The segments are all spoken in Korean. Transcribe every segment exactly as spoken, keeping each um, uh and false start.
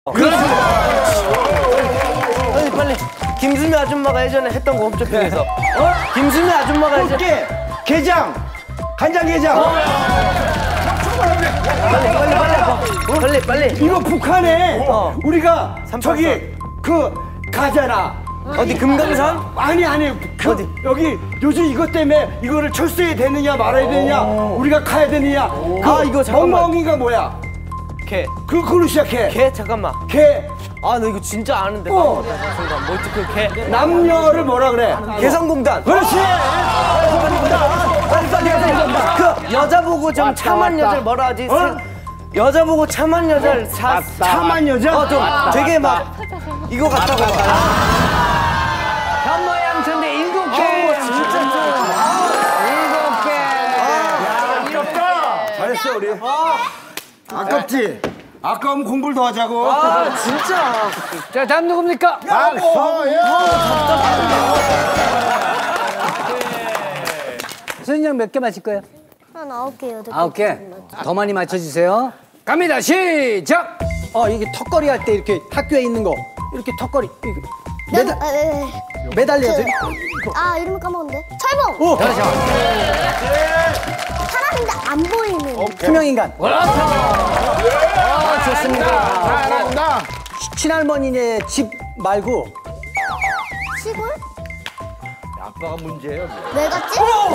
그렇지. 빨리 빨리. 김수미 아줌마가 예전에 했던 거 홈쇼핑에서. 어? 김수미 아줌마가 예전에. 게장. 간장게장. 어. 빨리 빨리 빨리. 어? 빨리 빨리. 이거 북한에 어. 우리가 삼팔선. 저기 그 가잖아. 어디 금강산? 아니 아니 그 어디? 여기 요즘 이것 때문에 이거를 철수해야 되느냐 말아야 되느냐 우리가 가야 되느냐 그 아, 이거 잠깐만. 멍멍이가 뭐야? 개. 그 그걸로 시작해. 개 잠깐만. 개. 아 너 이거 진짜 아는데. 어. 순간 뭐지 그 개. 남녀를 뭐라 그래? 개성공단. 그렇지. 빨리 빨리 빨리. 그 여자 보고 좀 참한 여자를 뭐라 하지? 어? 여자 보고 참한 여자를 사, 참한 여자? 어, 좀 되게 막 이거 같다고. 현모양천대 일곱 개. 어, 진짜 좀. 일곱 개. 아깝다. 잘했어 우리. 아깝지. 아까우면 공부를 더 하자고. 아 진짜. 자, 다음 누굽니까? 박서영. 선생님 양 몇 개 맞힐 거예요? 한 아홉 개요. 아홉 개. 더 많이 맞춰주세요. 갑니다. 시작. 어 이게 턱걸이 할 때 이렇게 학교에 있는 거 이렇게 턱걸이 이렇게 네, 매달 아, 네, 네. 매달려야 돼. 아 이름을 까먹었는데. 철봉. 오 그렇죠. 사람인데 안 보이는. 투명 인간. 아, 좋습니다. 잘한다. 친할머니네 집 말고 시골? 아빠가 문제예요. 왜 갔지?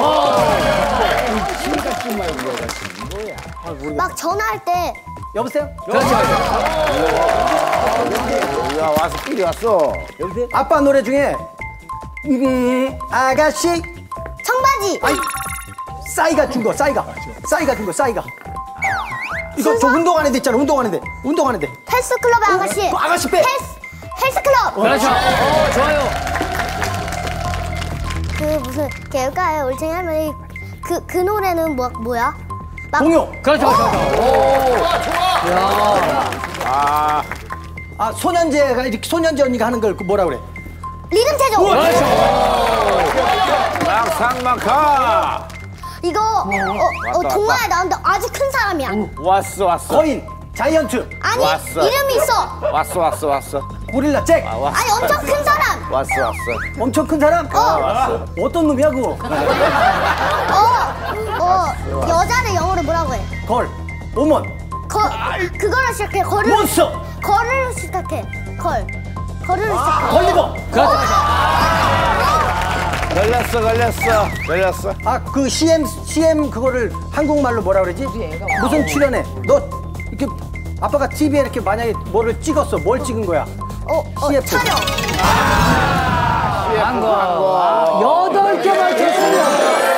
막 전화할 때 여보세요? 그렇죠. 야 와서 끼리 왔어. 여보세요? 아빠 노래 중에 음 아가씨 청바지. 아이 싸이가 준 거 싸이가 싸이가 준 거 싸이가 이거 저 운동하는 데 있잖아 운동하는 데 운동하는 데 헬스클럽의 아가씨. 그 아가씨 빼. 헬스 헬스클럽. 그렇죠. 어, 좋아요. 그 무슨 개울가에 올챙이 할머니 그 그 노래는 뭐 뭐야? 막 공유 그렇죠. 그렇죠. 아 소년제가 이렇게 소년제 언니가 하는 걸 그 뭐라 그래 리듬 체조. 막상막하. 이거 어, 어, 동화에 나오는데 아주 큰 사람이야. 왔어 왔어. 거인 자이언트 아니 왔어. 이름이 있어. 왔어 왔어 왔어. 고릴라 잭 아니 엄청 큰 사람. 왔어 왔어. 엄청 큰 사람 어. 어떤 놈이야 그거 어, 어, 여자를 영어로 뭐라고 해? 걸 오먼 거, 그거로 시작해. 거를. 몬스터 거를 시작해. 걸. 거를 시작해. 걸리버 걸렸어 걸렸어 걸렸어. 아 그 씨엠 씨엠 그거를 한국말로 뭐라 그러지? 무슨 출연해? 너 이렇게 아빠가 티비에 이렇게 만약에 뭐를 찍었어? 뭘 찍은 거야? 어, 어, 씨에프. 촬영. 한 거. 여덟 개 맞췄습니다.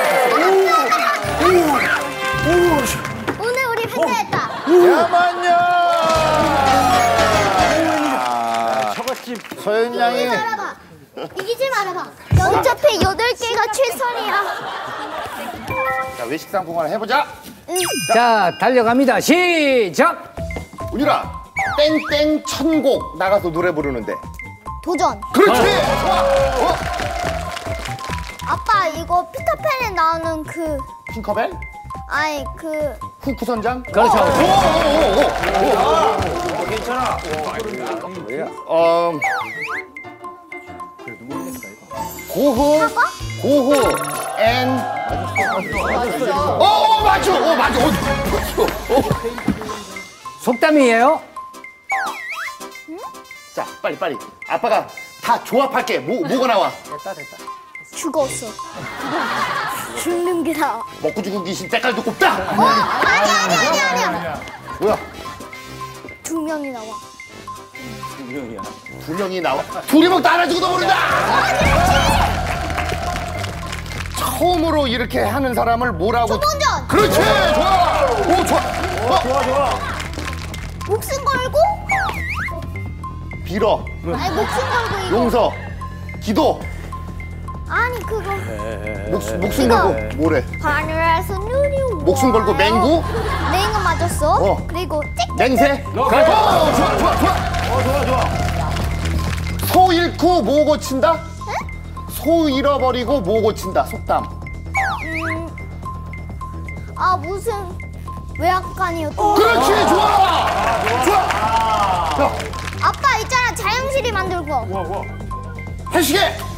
오늘 우리 획득했다. 야만요. 처갓집 서현 양이. 이기지 말아봐. 이기지 말아봐. 어차피 여덟 개가 최선이야. 자 외식 상품을 해보자. 응. 자, 달려갑니다. 시작. 운율아 땡땡 천곡 나가서 노래 부르는데. 도전. 그렇지. 좋아. 어? 아빠 이거 피터팬에 나오는 그 핑커벨? 아니 그 후크 선장? 그렇죠. 괜찮아. 어. 고흐. 사과? 고흐 앤. 어 맞죠. 어 맞죠. 어. 속담이에요. 자 빨리 빨리. 아빠가 다 조합할게. 뭐 뭐가 나와? 죽었어. 죽는 게 나와. 먹고 죽은 귀신 때깔도 곱다. 어 아니 아니 아니 아니야. 뭐야? 두 명이 나와. 두 명이 나와. 둘이 먹다 하나 죽어도 모른다. 처음으로 이렇게 하는 사람을 뭐라고? 초본전. 그렇지. 좋아. 오 좋아. 어? 좋아 좋아. 목숨 걸고? 빌어. 아니 목숨 걸고 이거. 용서. 기도. 아니 그거. 목숨 목숨 이거. 걸고 뭐래? 하늘에서 눈이 와. 목숨 걸고 맹구? 맹구 맞았어. 어. 그리고 찍. 맹세? 어, 좋아 좋아 좋아. 어 좋아 좋아. 소 잃고 뭐 고친다? 소 잃어버리고 뭐 고친다. 속담. 음. 아 무슨 외양간이었던. 그렇지 좋아. 좋아. 야. 아빠 있잖아 자연실이 만들고. 한시계.